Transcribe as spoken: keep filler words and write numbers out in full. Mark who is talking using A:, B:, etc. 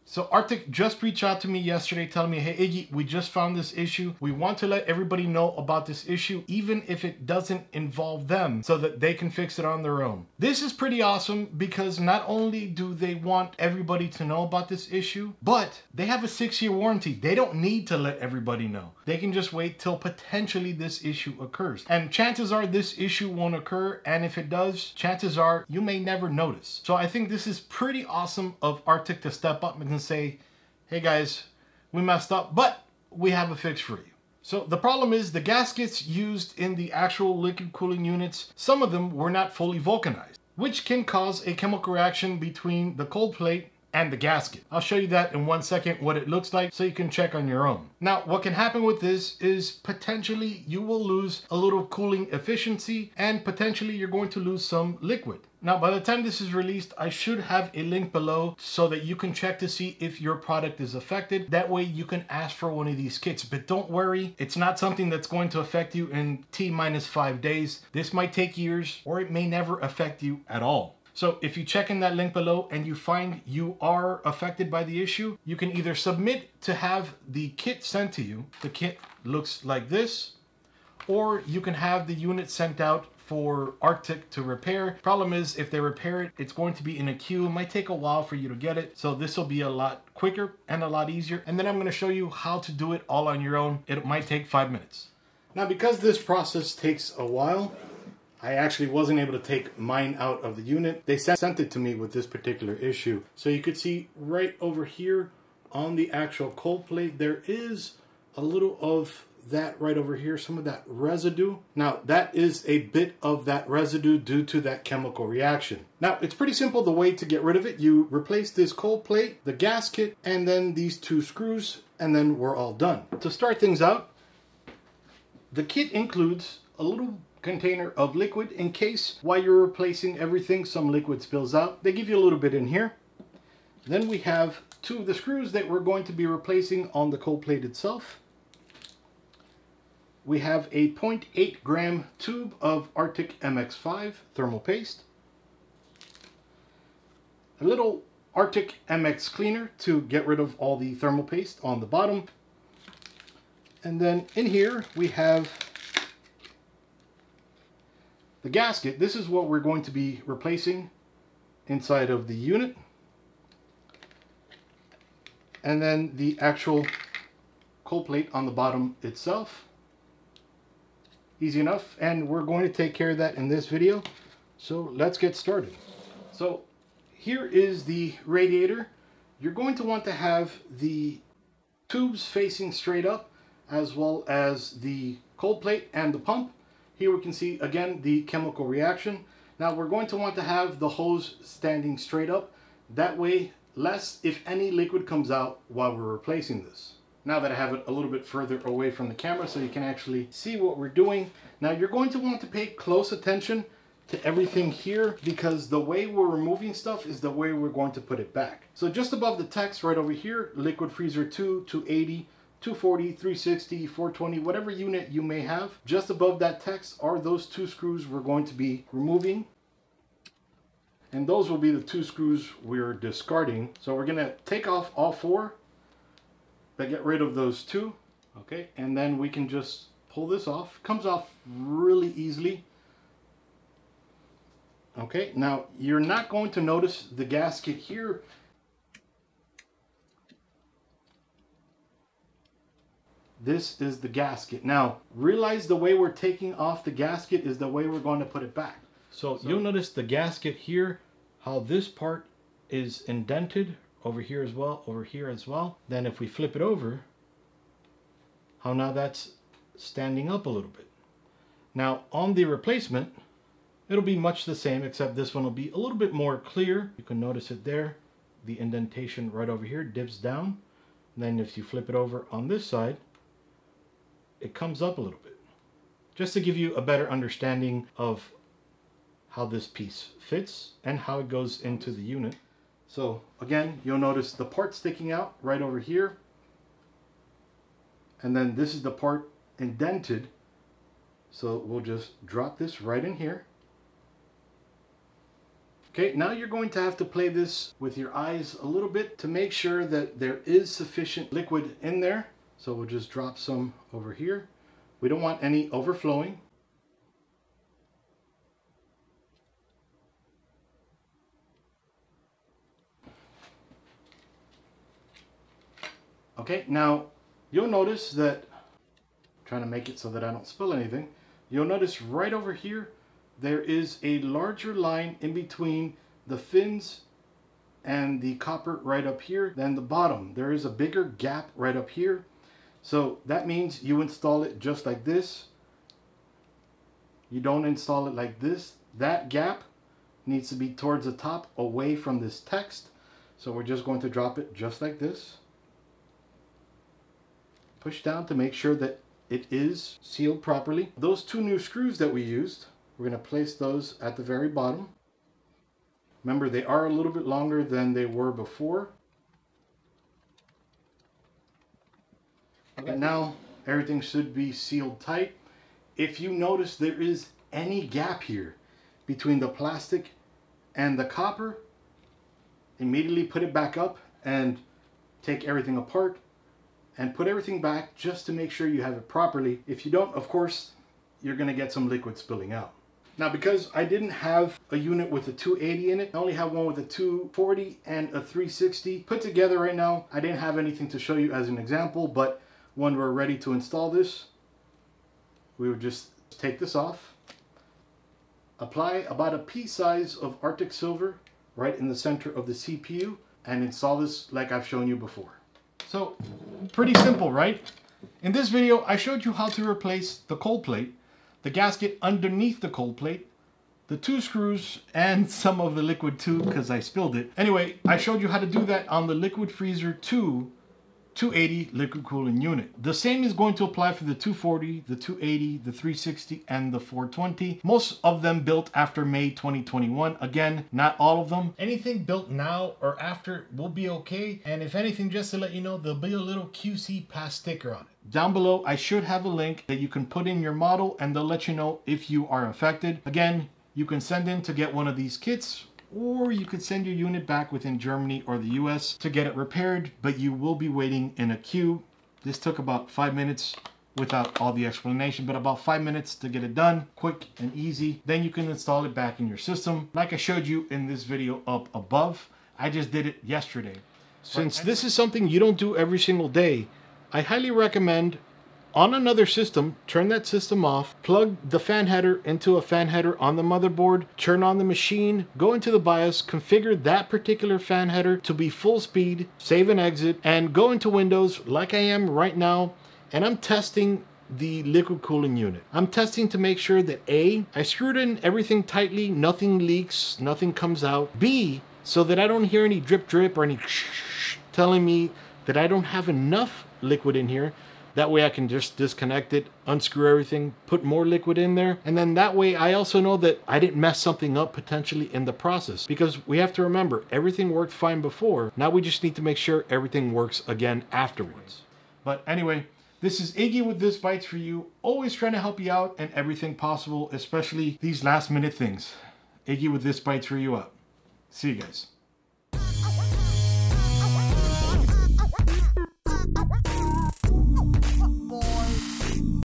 A: So Arctic just reached out to me yesterday telling me, hey Iggy, we just found this issue. We want to let everybody know about this issue, even if it doesn't involve them, so that they can fix it on their own. This is pretty awesome because not only do they want everybody to know about this issue, but they have a six-year warranty. They don't need to let everybody know. They can just wait till potentially this issue occurs. And chances are this issue won't occur, and if it does, chances are you may never notice. So I think this is pretty awesome of Arctic to step up and say, hey guys, we messed up, but we have a fix for you. So the problem is the gaskets used in the actual liquid cooling units, some of them were not fully vulcanized, which can cause a chemical reaction between the cold plate and the gasket. I'll show you that in one second, what it looks like, so you can check on your own. Now, what can happen with this is potentially you will lose a little cooling efficiency and potentially you're going to lose some liquid. Now, by the time this is released, I should have a link below so that you can check to see if your product is affected. That way you can ask for one of these kits, but don't worry, it's not something that's going to affect you in T minus five days. This might take years or it may never affect you at all. So if you check in that link below and you find you are affected by the issue, you can either submit to have the kit sent to you. The kit looks like this, or you can have the unit sent out for Arctic to repair. Problem is, if they repair it, it's going to be in a queue. It might take a while for you to get it. So this will be a lot quicker and a lot easier. And then I'm gonna show you how to do it all on your own. It might take five minutes. Now, because this process takes a while, I actually wasn't able to take mine out of the unit. They sent it to me with this particular issue. So you could see right over here on the actual cold plate, there is a little of that right over here, some of that residue. Now, that is a bit of that residue due to that chemical reaction. Now, it's pretty simple the way to get rid of it. You replace this cold plate, the gasket, and then these two screws, and then we're all done. To start things out, the kit includes a little container of liquid in case while you're replacing everything some liquid spills out. They give you a little bit in here. Then we have two of the screws that we're going to be replacing on the cold plate itself. We have a zero point eight gram tube of Arctic M X five thermal paste, a little Arctic M X cleaner to get rid of all the thermal paste on the bottom, and then in here we have the gasket. This is what we're going to be replacing inside of the unit. And then the actual cold plate on the bottom itself. Easy enough. And we're going to take care of that in this video. So let's get started. So here is the radiator. You're going to want to have the tubes facing straight up, as well as the cold plate and the pump. Here we can see again the chemical reaction. Now we're going to want to have the hose standing straight up. That way less, if any, liquid comes out while we're replacing this. Now that I have it a little bit further away from the camera so you can actually see what we're doing. Now you're going to want to pay close attention to everything here because the way we're removing stuff is the way we're going to put it back. So just above the text right over here, Liquid Freezer two, two eighty, two forty, three sixty, four twenty, whatever unit you may have, just above that text are those two screws we're going to be removing. And those will be the two screws we're discarding. So we're going to take off all four, but get rid of those two. Okay, and then we can just pull this off. Comes off really easily. Okay, now you're not going to notice the gasket here. This is the gasket. Now, realize the way we're taking off the gasket is the way we're going to put it back. So, so you'll notice the gasket here, how this part is indented over here as well, over here as well. Then if we flip it over, how now that's standing up a little bit. Now, on the replacement, it'll be much the same, except this one will be a little bit more clear. You can notice it there. The indentation right over here dips down. And then if you flip it over on this side, it comes up a little bit, just to give you a better understanding of how this piece fits and how it goes into the unit. So again, you'll notice the part sticking out right over here, and then this is the part indented, so we'll just drop this right in here. Okay, now you're going to have to play this with your eyes a little bit to make sure that there is sufficient liquid in there. So we'll just drop some over here. We don't want any overflowing. Okay, now you'll notice that, trying to make it so that I don't spill anything, you'll notice right over here there is a larger line in between the fins and the copper right up here than the bottom. There is a bigger gap right up here. So that means you install it just like this. You don't install it like this. That gap needs to be towards the top, away from this text. So we're just going to drop it just like this. Push down to make sure that it is sealed properly. Those two new screws that we used, we're going to place those at the very bottom. Remember, they are a little bit longer than they were before. Okay. And now everything should be sealed tight. If you notice there is any gap here between the plastic and the copper, immediately put it back up and take everything apart and put everything back just to make sure you have it properly. If you don't, of course, you're going to get some liquid spilling out. Now, because I didn't have a unit with a two eighty in it, I only have one with a two forty and a three sixty put together right now. I didn't have anything to show you as an example, but when we're ready to install this, we would just take this off, apply about a pea size of Arctic silver right in the center of the C P U, and install this like I've shown you before. So, pretty simple, right? In this video, I showed you how to replace the cold plate, the gasket underneath the cold plate, the two screws, and some of the liquid too, because I spilled it. Anyway, I showed you how to do that on the Liquid Freezer two two eighty liquid cooling unit. The same is going to apply for the two forty, the two eighty, the three sixty, and the four twenty. Most of them built after May twenty twenty-one. Again, not all of them. Anything built now or after will be okay. And if anything, just to let you know, there'll be a little Q C pass sticker on it. Down below, I should have a link that you can put in your model and they'll let you know if you are affected. Again, you can send in to get one of these kits, or you could send your unit back within Germany or the U S to get it repaired, but you will be waiting in a queue. This took about five minutes without all the explanation, but about five minutes to get it done, quick and easy. Then you can install it back in your system. Like I showed you in this video up above, I just did it yesterday. Since this is something you don't do every single day, I highly recommend on another system, turn that system off, plug the fan header into a fan header on the motherboard, turn on the machine, go into the BIOS, configure that particular fan header to be full speed, save and exit, and go into Windows like I am right now, and I'm testing the liquid cooling unit. I'm testing to make sure that A, I screwed in everything tightly, nothing leaks, nothing comes out. B, so that I don't hear any drip drip or any telling me that I don't have enough liquid in here. That way I can just disconnect it, unscrew everything, put more liquid in there. And then that way I also know that I didn't mess something up potentially in the process. Because we have to remember, everything worked fine before. Now we just need to make sure everything works again afterwards. But anyway, this is Iggy with ThisBytesForYou. Always trying to help you out and everything possible, especially these last minute things. Iggy with ThisBytesForYou out. See you guys.